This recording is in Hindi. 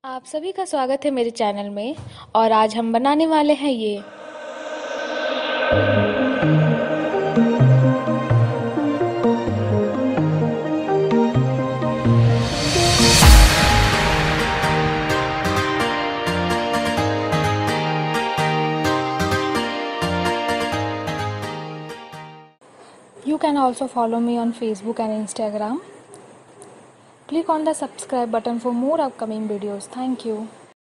आप सभी का स्वागत है मेरे चैनल में। और आज हम बनाने वाले हैं ये। You can also follow me on Facebook and Instagram. Click on the subscribe button for more upcoming videos. Thank you.